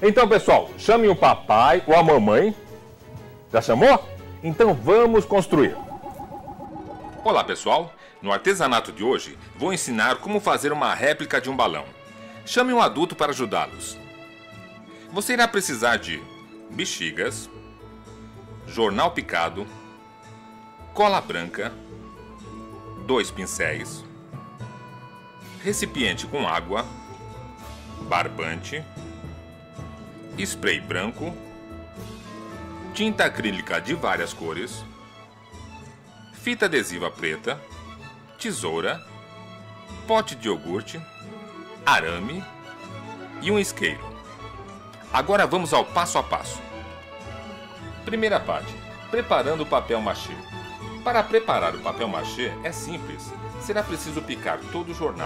Então, pessoal, chame o papai ou a mamãe. Já chamou? Então vamos construir. Olá, pessoal. No artesanato de hoje, vou ensinar como fazer uma réplica de um balão. Chame um adulto para ajudá-los. Você irá precisar de bexigas, jornal picado, cola branca, 2 pincéis, recipiente com água, barbante, spray branco, tinta acrílica de várias cores, fita adesiva preta, tesoura, pote de iogurte, arame e um isqueiro. Agora vamos ao passo a passo. Primeira parte, preparando o papel machê. Para preparar o papel machê é simples, será preciso picar todo o jornal.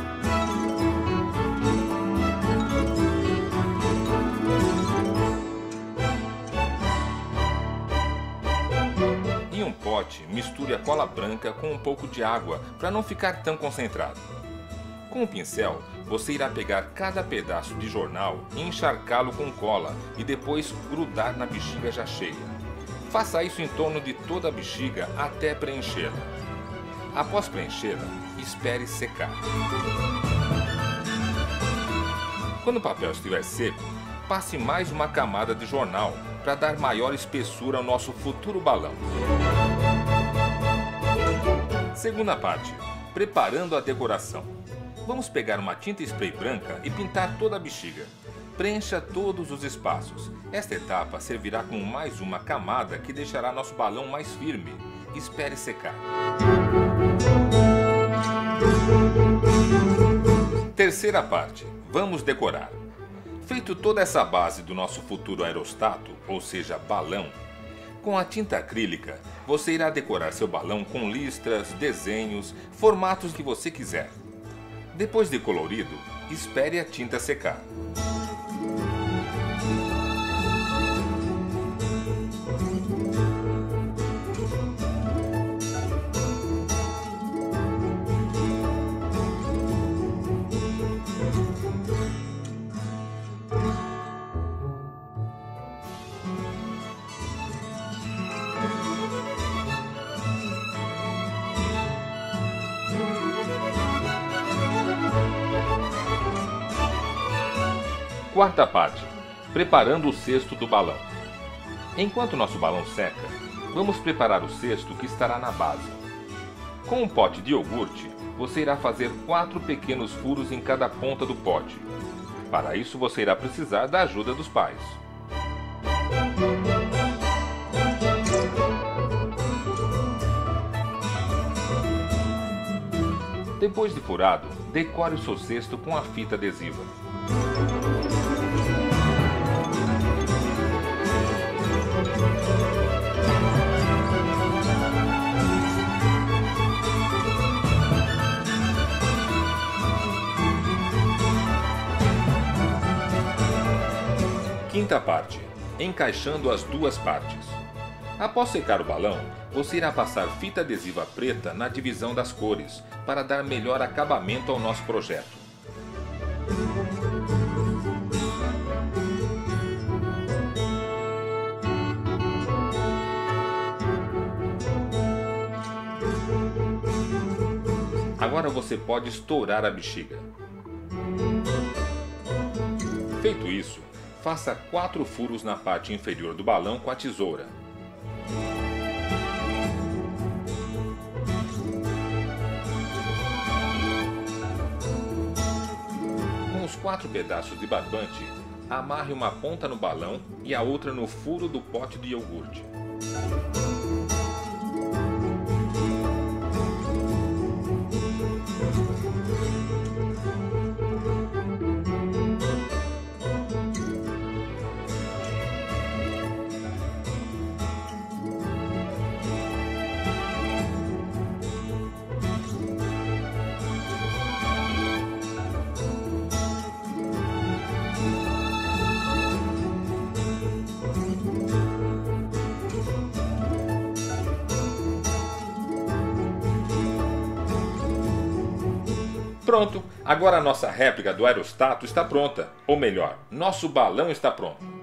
Em um pote, misture a cola branca com um pouco de água para não ficar tão concentrado. Com o pincel, você irá pegar cada pedaço de jornal e encharcá-lo com cola e depois grudar na bexiga já cheia. Faça isso em torno de toda a bexiga até preenchê-la. Após preenchê-la, espere secar. Quando o papel estiver seco, passe mais uma camada de jornal para dar maior espessura ao nosso futuro balão. Segunda parte, preparando a decoração. Vamos pegar uma tinta spray branca e pintar toda a bexiga. Preencha todos os espaços. Esta etapa servirá como mais uma camada que deixará nosso balão mais firme. Espere secar. Terceira parte. Vamos decorar. Feito toda essa base do nosso futuro aerostato, ou seja, balão, com a tinta acrílica, você irá decorar seu balão com listras, desenhos, formatos que você quiser. Depois de colorido, espere a tinta secar. Quarta parte, preparando o cesto do balão. Enquanto nosso balão seca, vamos preparar o cesto que estará na base. Com um pote de iogurte, você irá fazer 4 pequenos furos em cada ponta do pote. Para isso você irá precisar da ajuda dos pais. Depois de furado, decore o seu cesto com a fita adesiva. Quinta parte, encaixando as duas partes. Após secar o balão, você irá passar fita adesiva preta na divisão das cores, para dar melhor acabamento ao nosso projeto. Agora você pode estourar a bexiga. Feito isso, faça 4 furos na parte inferior do balão com a tesoura. Com os 4 pedaços de barbante, amarre uma ponta no balão e a outra no furo do pote de iogurte. Pronto, Agora a nossa réplica do aerostato está pronta. Ou melhor, nosso balão está pronto.